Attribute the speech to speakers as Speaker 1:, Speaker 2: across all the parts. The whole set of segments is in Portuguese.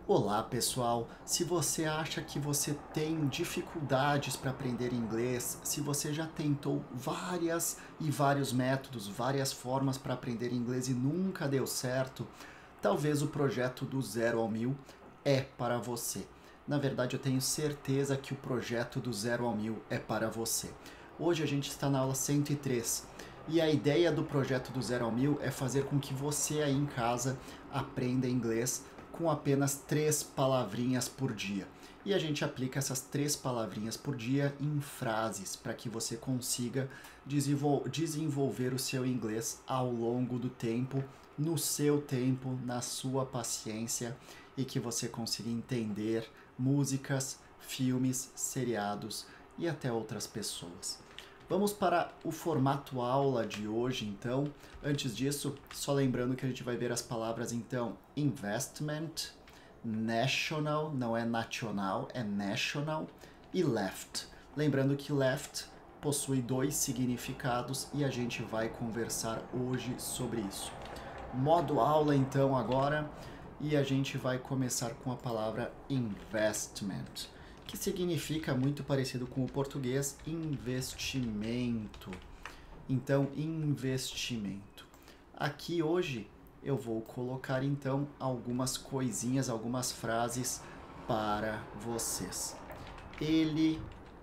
Speaker 1: Olá, pessoal! Se você acha que você tem dificuldades para aprender inglês, se você já tentou vários métodos, várias formas para aprender inglês e nunca deu certo, talvez o projeto do Zero ao Mil é para você. Na verdade, eu tenho certeza que o projeto do Zero ao Mil é para você. Hoje a gente está na aula 103 e a ideia do projeto do Zero ao Mil é fazer com que você aí em casa aprenda inglês com apenas 3 palavrinhas por dia. E a gente aplica essas 3 palavrinhas por dia em frases para que você consiga desenvolver o seu inglês ao longo do tempo, no seu tempo, na sua paciência e que você consiga entender músicas, filmes, seriados e até outras pessoas. Vamos para o formato aula de hoje, então. Antes disso, só lembrando que a gente vai ver as palavras, então, investment, national, não é nacional, é national, e left. Lembrando que left possui 2 significados e a gente vai conversar hoje sobre isso. Modo aula, então, agora, e a gente vai começar com a palavra investment, que significa muito parecido com o português, investimento. Então, investimento. Aqui hoje eu vou colocar então algumas coisinhas, algumas frases para vocês. Ele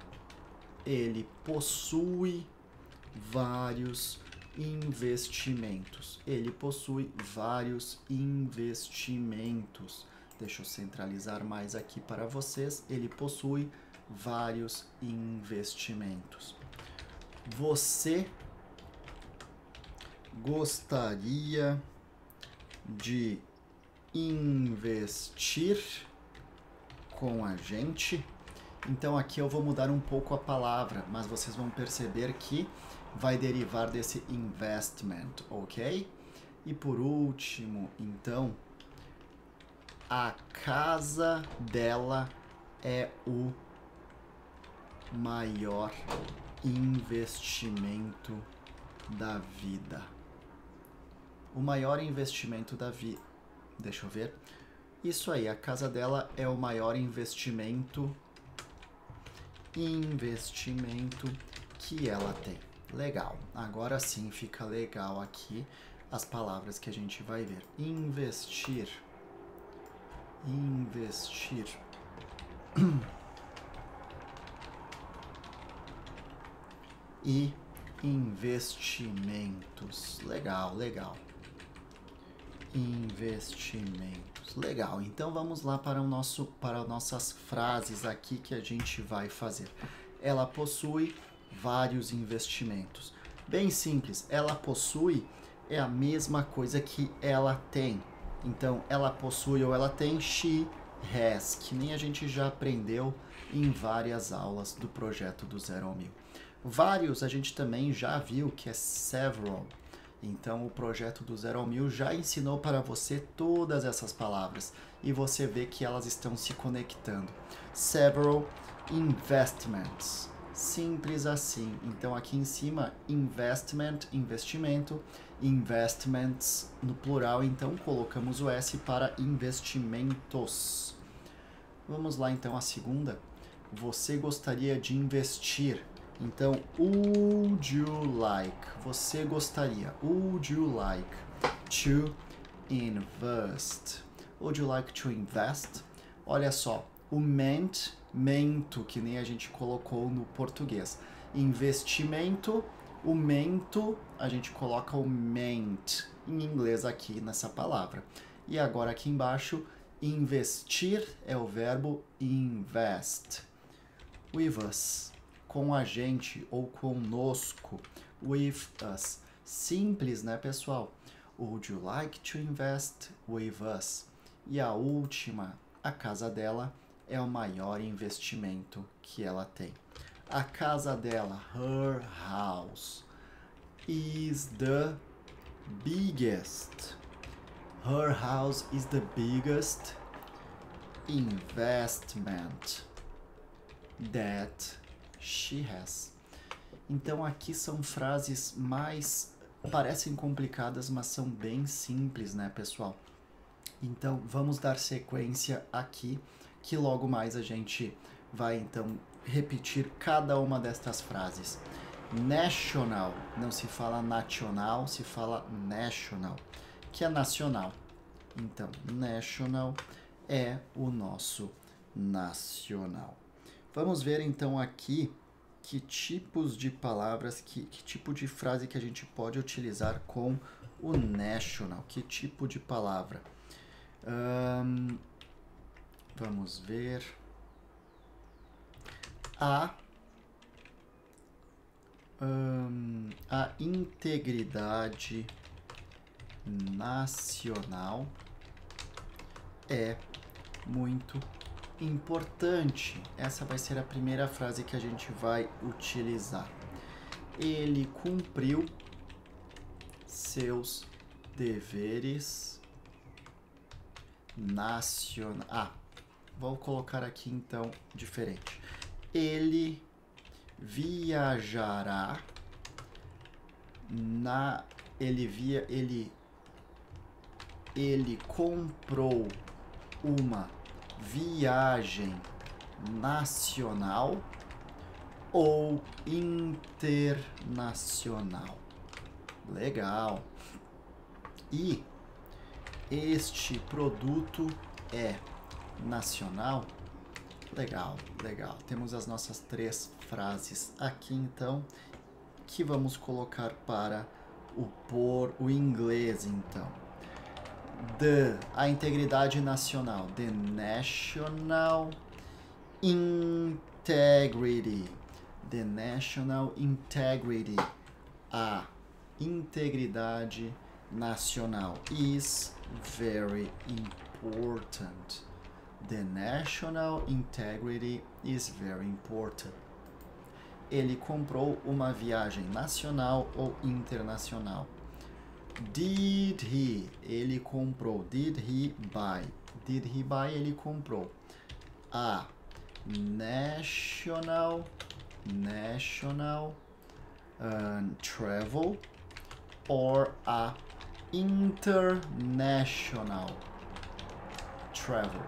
Speaker 1: possui vários investimentos. Ele possui vários investimentos. Deixa eu centralizar mais aqui para vocês. Ele possui vários investimentos. Você gostaria de investir com a gente? Então aqui eu vou mudar um pouco a palavra, mas vocês vão perceber que vai derivar desse investment, ok? E por último, então, a casa dela é o maior investimento da vida. O maior investimento da vida. Deixa eu ver. Isso aí, a casa dela é o maior investimento que ela tem. Legal. Agora sim fica legal aqui as palavras que a gente vai ver. Investir. E investimentos. Legal. Investimentos. Legal. Então vamos lá para nossas frases aqui que a gente vai fazer. Ela possui vários investimentos. Bem simples. Ela possui é a mesma coisa que ela tem. Então, ela possui ou ela tem, she has, que nem a gente já aprendeu em várias aulas do projeto do Zero ao Mil. Vários a gente também já viu que é several. Então, o projeto do Zero ao Mil já ensinou para você todas essas palavras e você vê que elas estão se conectando. Several investments. Simples assim. Então, aqui em cima, investment, investimento, investments no plural, então colocamos o S para investimentos. Vamos lá, então, a segunda. Você gostaria de investir? Então, would you like? Você gostaria. Would you like to invest? Would you like to invest? Olha só, o mento, que nem a gente colocou no português. Investimento, o mento, a gente coloca o meant em inglês aqui nessa palavra. E agora aqui embaixo, investir é o verbo invest. With us, com a gente ou conosco. With us. Simples, né, pessoal? Would you like to invest with us? E a última, a casa dela é o maior investimento que ela tem. A casa dela, her house, is the biggest. Her house is the biggest investment that she has. Então aqui são frases mais parecem complicadas, mas são bem simples, né, pessoal? Então, vamos dar sequência aqui, que logo mais a gente vai, então, repetir cada uma destas frases. National, não se fala nacional, se fala national, que é nacional. Então, national é o nosso nacional. Vamos ver, então, aqui que tipos de palavras, que tipo de frase que a gente pode utilizar com o national. Que tipo de palavra? Vamos ver. A integridade nacional é muito importante. Essa vai ser a primeira frase que a gente vai utilizar. Ele cumpriu seus deveres nacionais. Vou colocar aqui então diferente. Ele viajará ele comprou uma viagem nacional ou internacional. Legal. E este produto é nacional? Legal, legal. Temos as nossas 3 frases aqui, então, que vamos colocar para o inglês, então. A integridade nacional. The national integrity. The national integrity. A integridade nacional is very important. The national integrity is very important. Ele comprou uma viagem nacional ou internacional? Did he? Ele comprou. Did he buy? Did he buy? Ele comprou. A national travel or a international travel.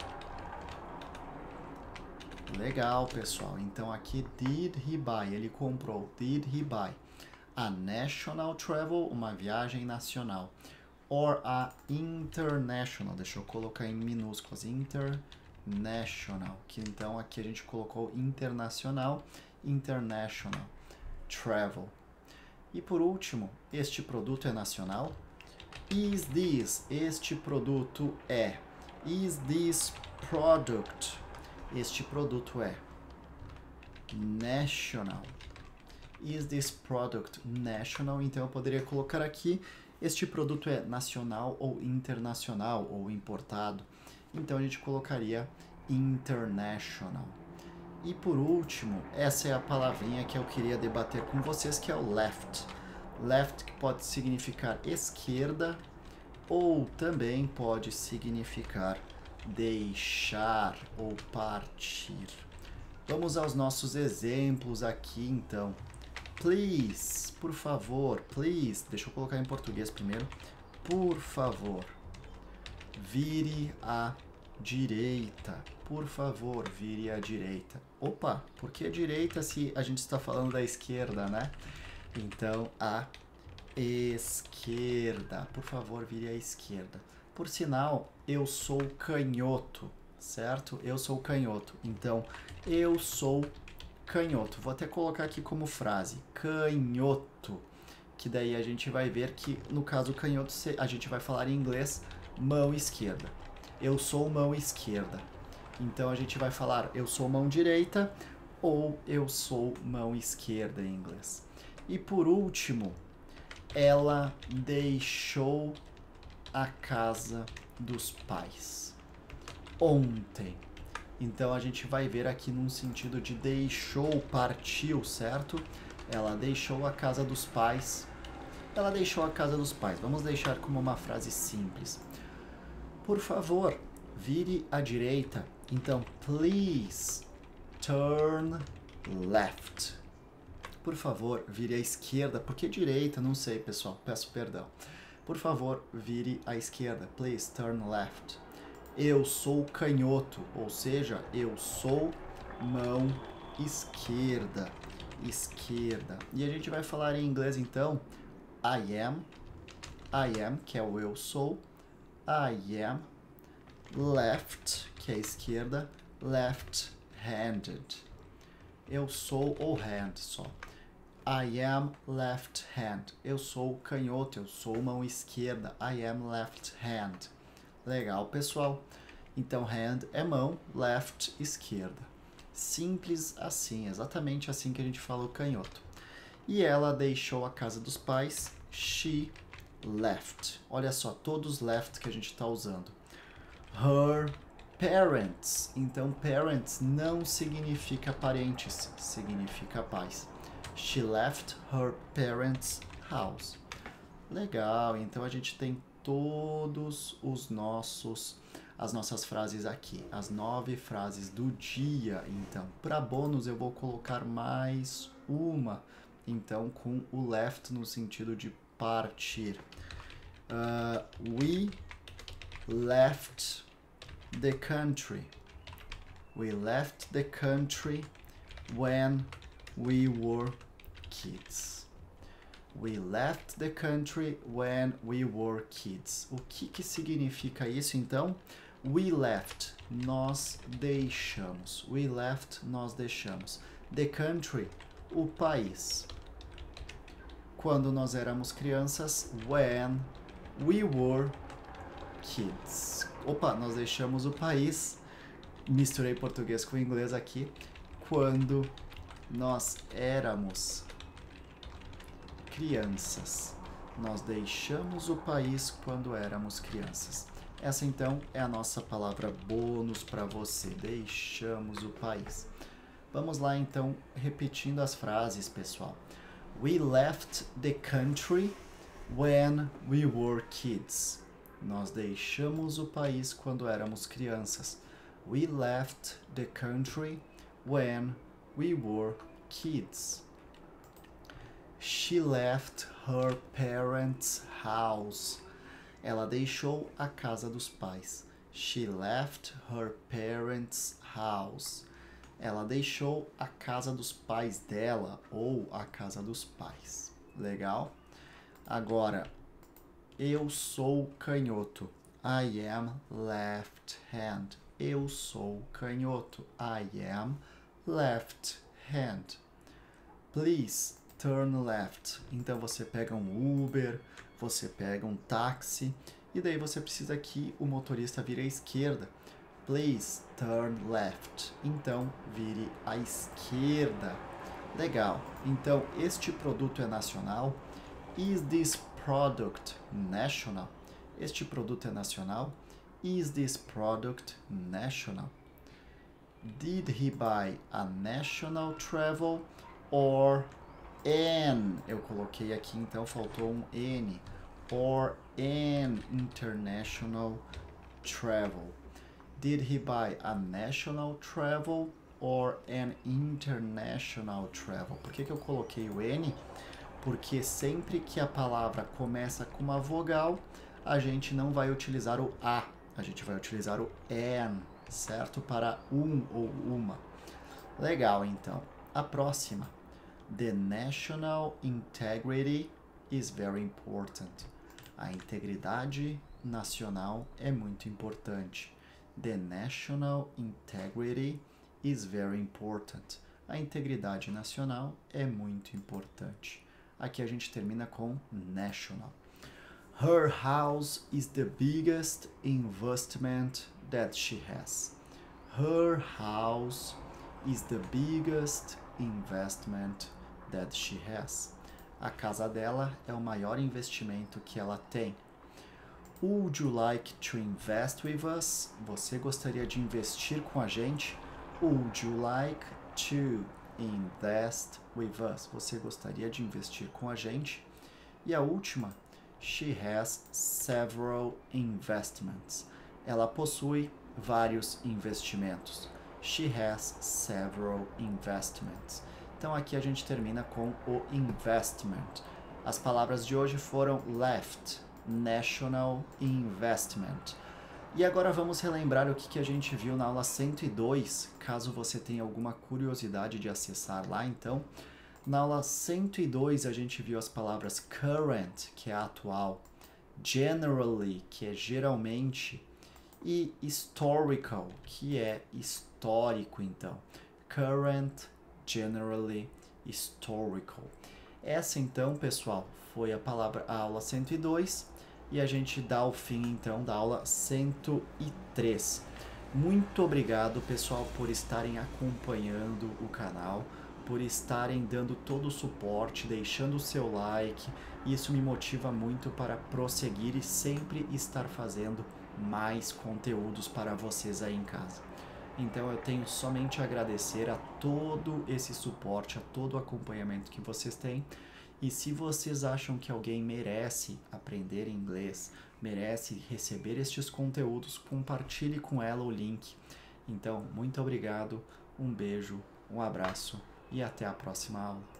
Speaker 1: Legal, pessoal. Então aqui did he buy? Ele comprou. Did he buy a national travel, uma viagem nacional, or a international? Deixa eu colocar em minúsculas. International. Que então aqui a gente colocou internacional, international travel. E por último, este produto é nacional? Is this? Este produto é. Is this product? Este produto é national. Is this product national? Então eu poderia colocar aqui, este produto é nacional ou internacional ou importado. Então a gente colocaria international. E por último, essa é a palavrinha que eu queria debater com vocês, que é o left. Left, que pode significar esquerda ou também pode significar deixar ou partir. Vamos aos nossos exemplos aqui, então. Please, por favor, please. Deixa eu colocar em português primeiro. Por favor, vire à direita. Por favor, vire à direita. Opa, por que direita se a gente está falando da esquerda, né? Então, à esquerda. Por favor, vire à esquerda. Por sinal, eu sou canhoto, certo? Eu sou canhoto. Então, eu sou canhoto. Vou até colocar aqui como frase, canhoto. Que daí a gente vai ver que, no caso canhoto, a gente vai falar em inglês mão esquerda. Eu sou mão esquerda. Então, a gente vai falar eu sou mão direita ou eu sou mão esquerda em inglês. E por último, ela deixou a casa dos pais ontem. Então a gente vai ver aqui num sentido de deixou, partiu, certo? Ela deixou a casa dos pais. Ela deixou a casa dos pais. Vamos deixar como uma frase simples. Por favor, vire à direita. Então, please turn left. Por favor, vire à esquerda. Por que direita? Não sei, pessoal. Peço perdão. Por favor, vire à esquerda. Please turn left. Eu sou canhoto, ou seja, eu sou mão esquerda. Esquerda. E a gente vai falar em inglês então. I am, que é o eu sou. I am left, que é esquerda. Left-handed. Eu sou ou hand só. I am left hand. Eu sou canhoto, eu sou mão esquerda. I am left hand. Legal, pessoal? Então, hand é mão, left, esquerda. Simples assim, exatamente assim que a gente fala o canhoto. E ela deixou a casa dos pais. She left. Olha só, todos left que a gente está usando. Her parents. Então, parents não significa parentes, significa pais. She left her parents' house. Legal, então a gente tem todos as nossas frases aqui, as 9 frases do dia. Então, para bônus eu vou colocar mais uma, então com o left no sentido de partir. We left the country. We left the country when we were kids. We left the country when we were kids. O que significa isso então? We left, nós deixamos. We left, nós deixamos. The country, o país. Quando nós éramos crianças, when we were kids. Opa, nós deixamos o país. Misturei português com inglês aqui. Quando nós éramos crianças. Nós deixamos o país quando éramos crianças. Essa então é a nossa palavra bônus para você. Deixamos o país. Vamos lá então repetindo as frases, pessoal. We left the country when we were kids. Nós deixamos o país quando éramos crianças. We left the country when we were kids. She left her parents' house. Ela deixou a casa dos pais. She left her parents' house. Ela deixou a casa dos pais dela ou a casa dos pais. Legal? Agora, eu sou canhoto. I am left hand. Eu sou canhoto. I am left hand. Please turn left. Então você pega um Uber, você pega um táxi e daí você precisa que o motorista vire à esquerda. Please turn left. Então vire à esquerda. Legal. Então este produto é nacional. Is this product national? Este produto é nacional. Is this product national? Did he buy a national travel or an? Eu coloquei aqui, então faltou um N. Or an international travel. Did he buy a national travel or an international travel? Por que eu coloquei o N? Porque sempre que a palavra começa com uma vogal, a gente não vai utilizar o A, a gente vai utilizar o an, certo? Para um ou uma. Legal, então. A próxima. The national integrity is very important. A integridade nacional é muito importante. The national integrity is very important. A integridade nacional é muito importante. Aqui a gente termina com national. Her house is the biggest investment that she has. Her house is the biggest investment that she has. A casa dela é o maior investimento que ela tem. Would you like to invest with us? Você gostaria de investir com a gente? Would you like to invest with us? Você gostaria de investir com a gente? E a última, she has several investments. Ela possui vários investimentos. She has several investments. Então aqui a gente termina com o investment. As palavras de hoje foram left, National Investment. E agora vamos relembrar o que a gente viu na aula 102, caso você tenha alguma curiosidade de acessar lá, então. Na aula 102 a gente viu as palavras current, que é atual, generally, que é geralmente, e historical, que é histórico, então. Current, generally, historical. Essa então, pessoal, foi a aula 102 e a gente dá o fim então da aula 103. Muito obrigado, pessoal, por estarem acompanhando o canal, por estarem dando todo o suporte, deixando o seu like. Isso me motiva muito para prosseguir e sempre estar fazendo mais conteúdos para vocês aí em casa. Então eu tenho somente a agradecer a todo esse suporte, a todo o acompanhamento que vocês têm. E se vocês acham que alguém merece aprender inglês, merece receber estes conteúdos, compartilhe com ela o link. Então, muito obrigado, um beijo, um abraço e até a próxima aula.